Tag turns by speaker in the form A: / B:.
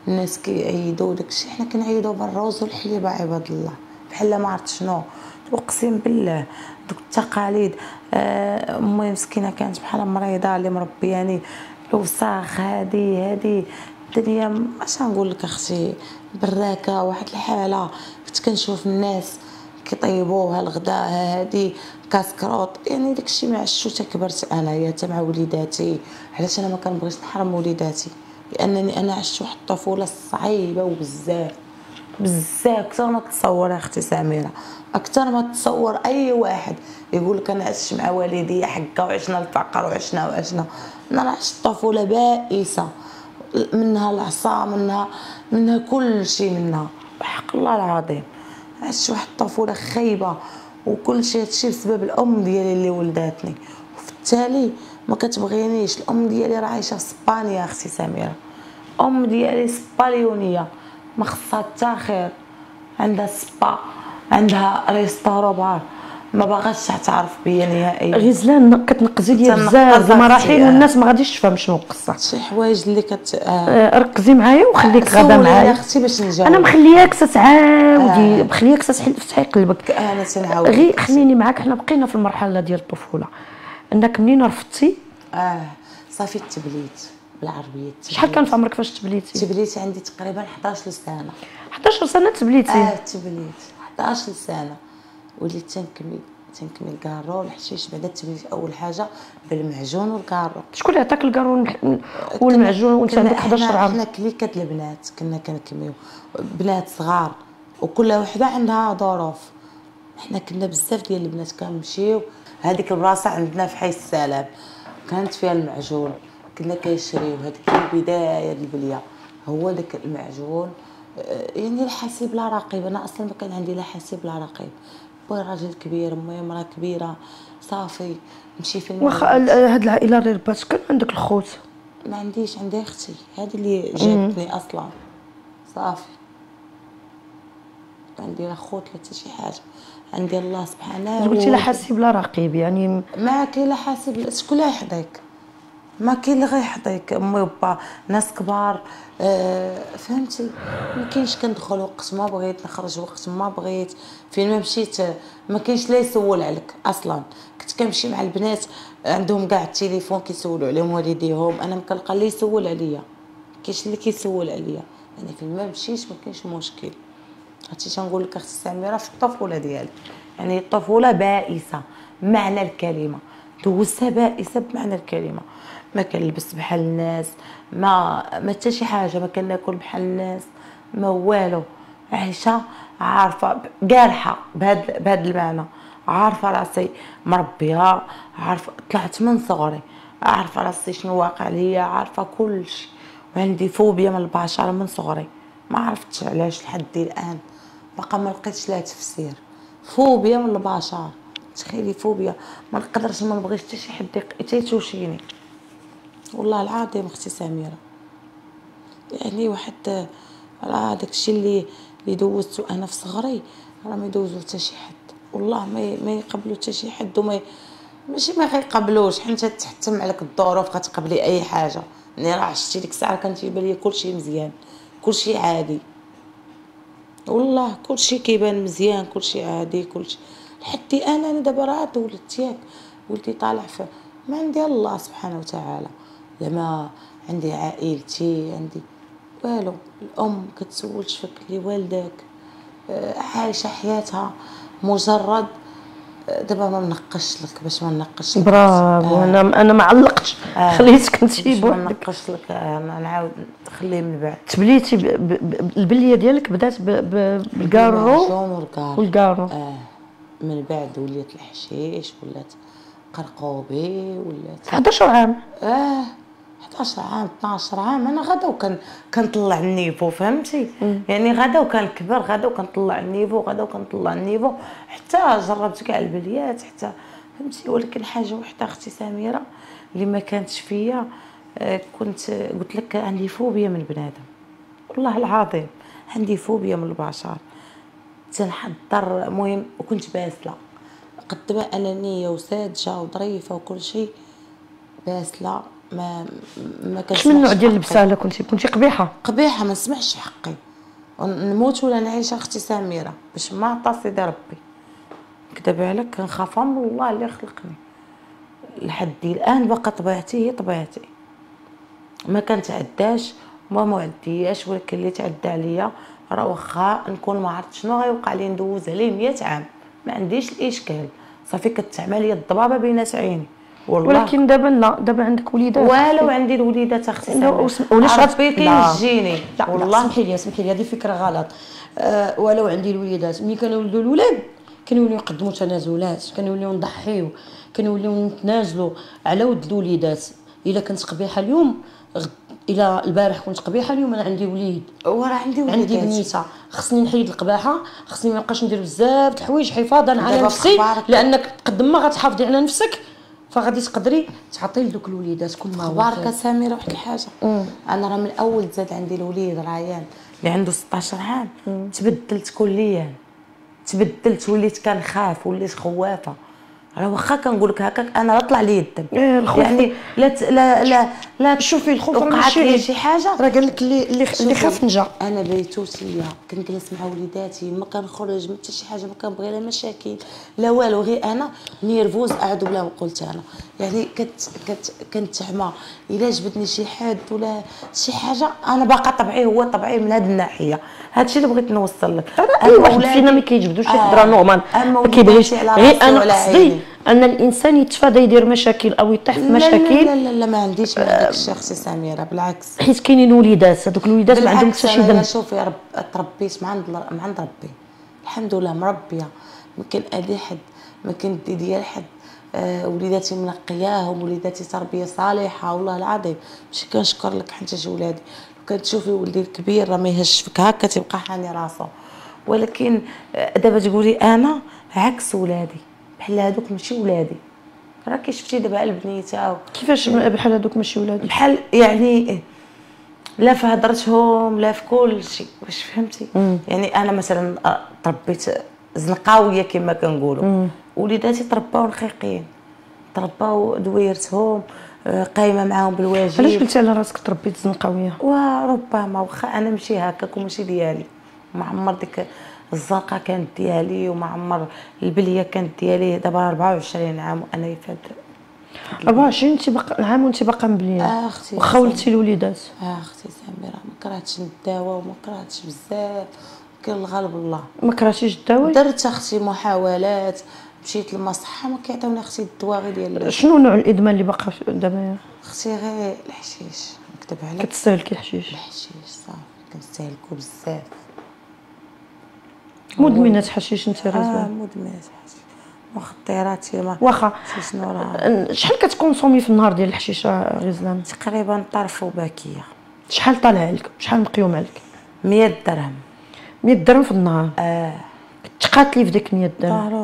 A: الناس كيعيدوا داكشي، حنا كنعيدوا بالروز والحليب عباد الله، بحال ما عرفت شنو. اقسم بالله دوك التقاليد. امي مسكينه كانت بحال مريضه اللي مربياني الوساخ. هادي الدنيا اش نقول لك اختي، براكه واحد الحاله. كنت كنشوف الناس كيطيبوها الغداء هادي كاسكروط، يعني داكشي ما عشتو حتى كبرت انايا حتى مع وليداتي. علاش انا ما كنبغيش نحرم وليداتي؟ لانني انا عشت واحد الطفوله صعيبه وبزاف اكثر ما تتصور اختي سميره، اكثر ما تصور. اي واحد يقول لك انا عشت مع والدي حكا وعشنا الفقر وعشنا انا عشت طفوله بائسه، منها العصا، منها كل شيء، منها بحق الله العظيم عشت واحد الطفوله خايبه. وكل شيء هادشي بسبب الام ديالي اللي ولداتني، وفي التالي ما كتبغينيش. الام ديالي راه عايشه في اسبانيا اختي سميره، ام ديالي سباليونيه ما خصها حتى خير، عندها سبا، عندها ريستورو بار، ما باغاش تعترف بيا نهائيا.
B: غزلان كتنقزي ليا بزاف المراحل والناس ما غاديش تفهم شنو القصه.
A: شي حوايج اللي
B: ركزي معايا وخليك غادا معايا
A: اختي باش نجاوب.
B: انا مخلياك تعاودي مخلياك تفتحي قلبك.
A: انا تنعاود
B: غير خليني معاك. حنا بقينا في المرحله ديال الطفوله، انك منين رفضتي
A: صافي تبليت بالعربيه.
B: شحال كان في عمرك فاش تبليتي؟
A: تبليت عندي تقريبا 11 سنه.
B: 11 سنه تبليتي؟
A: تبليت 11 سنه. وليت تنكمل كارو الحشيش. بعدا تبليت اول حاجه بالمعجون والكارو.
B: شكون اللي عطاك الكارو والمعجون وانت عندك 11 عام؟
A: حنا كليكه البنات كنا كنكميو، بنات صغار وكل وحده عندها ظروف. حنا كنا بزاف ديال البنات كنمشيو. هذيك البلاصه عندنا في حي السلام كانت فيها المعجون، كنا كنشريو. هذيك البدايه البليه هو داك المعجون. يعني الحاسب لا رقيب. انا اصلا ما كان عندي لا حاسب لا رقيب. بوي راجل كبير، امي مرا كبيره، صافي نمشي في المغرب.
B: واخا هاد العائله اللي ربات كان عندك الخوت؟
A: ما عنديش، عندي اختي هذه اللي جابتني اصلا. صافي عندي لا خوت لا حتى شي حاجه، عندي الله سبحانه.
B: قلتي لا حاسب لا رقيب، يعني
A: ما كاين لا حاسب. شكون اللي يحضيك؟ ما كاين اللي غيحضيك. امي وبا ناس كبار. فهمتي؟ ما كاينش كندخل وقت ما بغيت، نخرج وقت ما بغيت، فين ما مشيت ما كاينش لا يسول عليك اصلا. كنت كنمشي مع البنات عندهم كاع التليفون كيسولوا عليهم والديهم، انا ما كنلقى اللي يسول عليا، كاينش اللي كيسول عليا. يعني فين ما مشيت ما كاينش مشكل. هادشي تنقول لك اختي سميره في الطفوله ديالي. يعني الطفوله بائسه معنى الكلمه، دوزتها بائسه بمعنى الكلمه. ما كنلبس بحال الناس، ما حتى شي حاجه، ما كناكل بحال الناس، ما والو. عايشه عارفه قارحه بهذا المعنى. عارفه راسي مربيه، عارفه طلعت من صغري، عارفه راسي شنو واقع ليا، عارفه كل شيء. وعندي فوبيا من البشر من صغري، ما عرفتش علاش لحد الان باقا ما لقيتش لها تفسير. فوبيا من البشر، تخيلي فوبيا. ما نقدرش ما نبغيش حتى شي حد يتوشيني، والله العظيم اختي سميره. يعني واحد راه داكشي اللي دوزتو انا في صغري راه ما يدوزو حتى شي حد، والله ما يقبلو حتى شي حد. ماشي ما غيقبلوش، حيت تحتم عليك الظروف غتقبلي اي حاجه. ملي راه عشتي ديك الساعه كان تيبان ليا كلشي مزيان، كلشي عادي، والله كلشي كيبان مزيان، كلشي عادي، كلشي. لحد انا دابا راه ولدت ياك ولدي طالع ما عندي الله سبحانه وتعالى. لما عندي عائلتي، عندي والو. الام كتسولش فيك اللي والدك عايشه حياتها مجرد. دابا ما ننقش لك باش ما ننقش لك.
B: برافو. انا ما علقتش، خليتك انتي
A: بوحدك. ما ننقش لك، انا نعاود نخليه من بعد.
B: تبليتي البليه ديالك بدات بالكارو والكارو.
A: من بعد وليت الحشيش، ولات قرقوبي، ولات
B: 11 عام.
A: 11 عام 12 عام. انا غدا كنطلع النيفو، فهمتي؟ يعني غدا وكنكبر، غدا وكنطلع النيفو، غدا وكنطلع النيفو، حتى جربت كاع البليات حتى، فهمتي؟ ولكن حاجه وحده اختي سميره اللي ما كانتش فيا، كنت قلت لك عندي فوبيا من بنادم، والله العظيم عندي فوبيا من البشر. تنحضر المهم، وكنت باسله قد ما انانيه وساذجه وظريفه وكل شيء، باسله ما
B: اش من نوع ديال
A: حقي.
B: البساله كنتي قبيحه؟
A: قبيحه، ما نسمعش حقي، نموت ولا نعيش اختي سميره باش ما عطا سيدي ربي. نكذب عليك، كنخاف من الله اللي خلقني. لحد الان باقا طبيعتي هي طبيعتي، ما كنتعداش وما معدياش، ولكن اللي تعدى عليا راه واخا نكون ما عرفت شنو غيوقع لي ندوز عليه 100 عام ما عنديش الاشكال، صافي كتعمل لي الضبابه بين عيني والله.
B: ولكن دابا لا، دابا عندك وليدات.
A: ولو عندي الوليدات اختي ساميه
B: ولاش
A: ربي كينجيني
C: والله. سمحي لي هذه فكره غلط. ولو عندي الوليدات، ملي كنولدوا الولاد كنوليو نقدموا تنازلات، كنوليو نضحيو، كنوليو نتنازلوا على ود الوليدات. الا كنت قبيحه اليوم الى البارح كنت قبيحه، اليوم انا عندي وليد
A: وراه عندي وليدات،
C: عندي بنيته، خصني نحيد القباحه، خصني ما نبقاش ندير بزاف د الحوايج حفاظا على نفسي، لانك قد ما غتحافظي على نفسك فغادي تقدري تعطي لذوك الوليدات كل ما هو.
A: بارك سميره واحد الحاجه، انا راه من اول زاد عندي الوليد ريان اللي عنده 16 عام تبدلت كليا، تبدلت، وليت كنخاف، وليت خوافه. راه واخا كنقول لك هكاك انا لا طلع لي الدم، يعني لا
B: شوفي الخوف
A: وقعت لي شي حاجه
B: راه قال لك اللي خاف نجا.
A: انا بيتوتيه كنجلس مع وليداتي، ما كنخرج حتى شي حاجه، ما كنبغي لا مشاكل لا والو، غير انا نيرفوز اعوذ بالله قلت انا، يعني كنتعمى الا جبدني شي حد ولا شي حاجه. انا باقا طبعي هو طبعي من هذه الناحيه، هادشي اللي بغيت نوصل لك.
B: اي واحد فينا ما كيجبدوش شي هضره نورمال، ما كيبغيش. غير انا قصدي ان الانسان يتفادى يدير مشاكل او يطيح في مشاكل.
A: لا لا لا ما عنديش من داك الشيء اختي سميره، بالعكس.
B: حيت كاينين وليدات، هذوك الوليدات ما عندهم حتى شي ذنب.
A: شوفي تربيت مع عند ربي الحمد لله، مربيه، ما كنأذي حد، ما كندي ديال حد. وليداتي منقياهم، وليداتي تربيه صالحه والله العظيم، ماشي كنشكر لك حتى ولادي. كتشوفي ولدي الكبير راه ما يهش فيك هكا تيبقى حاني راسو، ولكن دابا تقولي انا عكس ولادي، بحال هذوك ماشي ولادي. راكي شفتي دابا البنيته
B: كيفاش بحال هذوك ماشي ولادي؟
A: بحال يعني لا في هضرتهم لا في كل شيء، واش فهمتي؟ يعني انا مثلا تربيت زنقاويه كما كنقولوا، وليداتي ترباو رقيقين، ترباو دويرتهم، قايمه معاهم بالواجب.
B: علاش قلتي على راسك تربيت زنقاويه؟
A: وربما واخا انا ماشي هكاك وماشي ديالي، ما عمر ديك الزنقه كانت ديالي، وما عمر البليه كانت ديالي. دابا 24 عام وانا فهاد
B: 24 انت باقا عام وانت باقا مبليه.
A: اختي
B: واخا ولدتي الوليدات.
A: اختي سميره ما كرهتش نداوى وما كرهتش بزاف، كاين الغالب الله.
B: ما كرهتيش تداوي؟
A: درت اختي محاولات، مشيت للمصحه ما كيعطيوني اختي الدواء غير ديال.
B: شنو نوع الادمان اللي باقا دابا؟
A: اختي غير الحشيش، نكذب عليك.
B: كتستهلكي الحشيش؟
A: الحشيش صافي كنستهلكو بزاف.
B: مدمنه حشيش انت راه؟
A: مدمنه حشيش مخدراتي ما
B: واخا.
A: شنو راه.
B: شحال كتكونسومي في النهار ديال الحشيشه غزلان؟
A: تقريبا طرف وباكيه.
B: شحال طالع لك؟ شحال مقيوم عليك؟
A: 100 درهم.
B: 100 درهم في النهار؟ تقاتلي في ديك 100 درهم؟